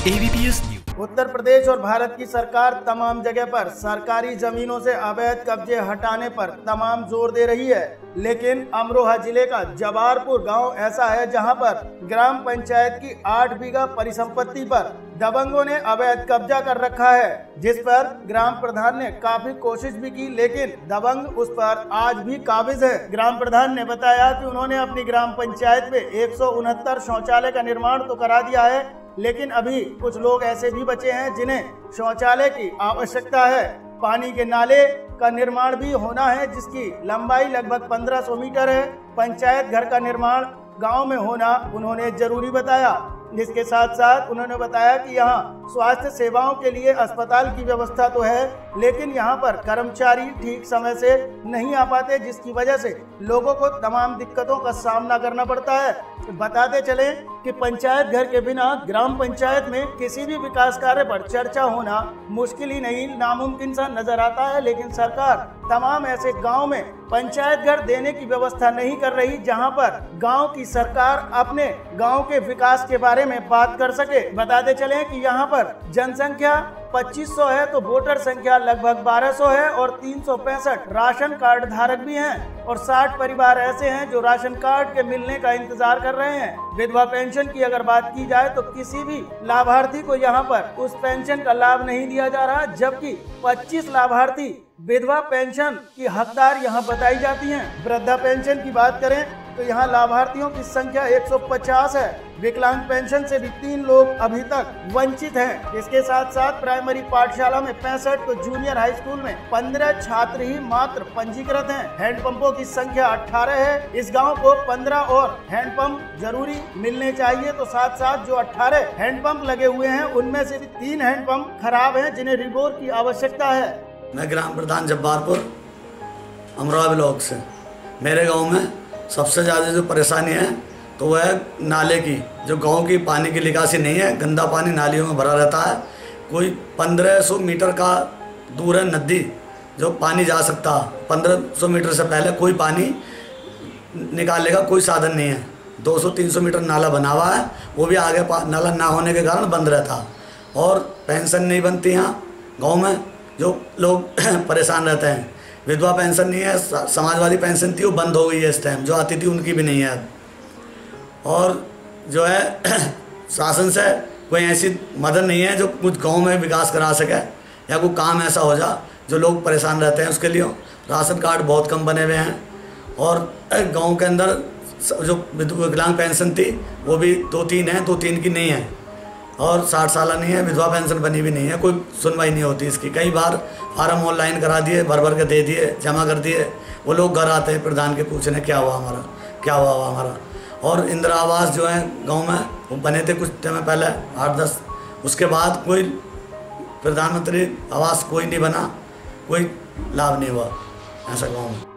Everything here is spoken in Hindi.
AVPS news. उत्तर प्रदेश और भारत की सरकार तमाम जगह पर सरकारी जमीनों से अवैध कब्जे हटाने पर तमाम जोर दे रही है, लेकिन अमरोहा जिले का जबारपुर गांव ऐसा है जहां पर ग्राम पंचायत की 8 बीघा परिसंपत्ति पर दबंगों ने अवैध कब्जा कर रखा है, जिस पर ग्राम प्रधान ने काफी कोशिश भी की, लेकिन दबंग उस पर आज भी काबिज है। ग्राम प्रधान ने बताया कि उन्होंने अपनी ग्राम पंचायत में 169 शौचालय का निर्माण तो करा दिया है, लेकिन अभी कुछ लोग ऐसे भी बचे हैं जिन्हें शौचालय की आवश्यकता है। पानी के नाले का निर्माण भी होना है, जिसकी लंबाई लगभग 1500 मीटर है। पंचायत घर का निर्माण गांव में होना उन्होंने जरूरी बताया। इसके साथ साथ उन्होंने बताया कि यहाँ स्वास्थ्य सेवाओं के लिए अस्पताल की व्यवस्था तो है, लेकिन यहाँ पर कर्मचारी ठीक समय से नहीं आ पाते, जिसकी वजह से लोगों को तमाम दिक्कतों का सामना करना पड़ता है। बताते चले कि पंचायत घर के बिना ग्राम पंचायत में किसी भी विकास कार्य पर चर्चा होना मुश्किल ही नहीं, नामुमकिन सा नजर आता है। लेकिन सरकार तमाम ऐसे गांव में पंचायत घर देने की व्यवस्था नहीं कर रही, जहां पर गांव की सरकार अपने गांव के विकास के बारे में बात कर सके। बताते चले कि यहां पर जनसंख्या 2500 है, तो वोटर संख्या लगभग 1200 है और 365 राशन कार्ड धारक भी हैं और 60 परिवार ऐसे हैं जो राशन कार्ड के मिलने का इंतजार कर रहे हैं। विधवा पेंशन की अगर बात की जाए तो किसी भी लाभार्थी को यहाँ पर उस पेंशन का लाभ नहीं दिया जा रहा, जबकि 25 लाभार्थी विधवा पेंशन की हकदार यहाँ बताई जाती हैं। वृद्धा पेंशन की बात करें तो यहाँ लाभार्थियों की संख्या 150 है। विकलांग पेंशन से भी 3 लोग अभी तक वंचित हैं। इसके साथ साथ प्राइमरी पाठशाला में 65 तो जूनियर हाई स्कूल में 15 छात्र ही मात्र पंजीकृत हैं। हैंडपंपों की संख्या 18 है। इस गांव को 15 और हैंडपंप जरूरी मिलने चाहिए, तो साथ साथ जो 18 हैंडपंप लगे हुए हैं उनमें से भी 3 हैंडपंप खराब हैं, जिन्हें रिबोर की आवश्यकता है। मैं ग्राम प्रधान जब्बारपुर अमरोहा ब्लॉक से। मेरे गाँव में सबसे ज़्यादा जो परेशानी है तो वह है नाले की। जो गांव की पानी की निकासी नहीं है, गंदा पानी नालियों में भरा रहता है। कोई 1500 मीटर का दूर है नदी जो पानी जा सकता। 1500 मीटर से पहले कोई पानी निकालने का कोई साधन नहीं है। 200-300 मीटर नाला बना हुआ है, वो भी आगे नाला ना होने के कारण बंद रहता। और पेंशन नहीं बनती यहाँ गाँव में, जो लोग परेशान रहते हैं। विधवा पेंशन नहीं है, समाजवादी पेंशन थी वो बंद हो गई है इस टाइम, जो आती थी उनकी भी नहीं है अब। और जो है शासन से कोई ऐसी मदद नहीं है जो कुछ गांव में विकास करा सके या कोई काम ऐसा हो जा जो लोग परेशान रहते हैं उसके लिए। राशन कार्ड बहुत कम बने हुए हैं और गांव के अंदर जो विकलांग पेंशन थी वो भी 2-3 हैं, 2-3 की नहीं है। और 60 साल नहीं है, विधवा पेंशन बनी भी नहीं है, कोई सुनवाई नहीं होती इसकी। कई बार फार्म ऑनलाइन करा दिए, भर के दे दिए, जमा कर दिए। वो लोग घर आते हैं प्रधान के पूछने क्या हुआ हमारा, क्या हुआ हमारा। और इंदिरा आवास जो है गांव में वो बने थे कुछ समय पहले 8-10, उसके बाद कोई प्रधानमंत्री आवास कोई नहीं बना, कोई लाभ नहीं हुआ ऐसा गाँव में।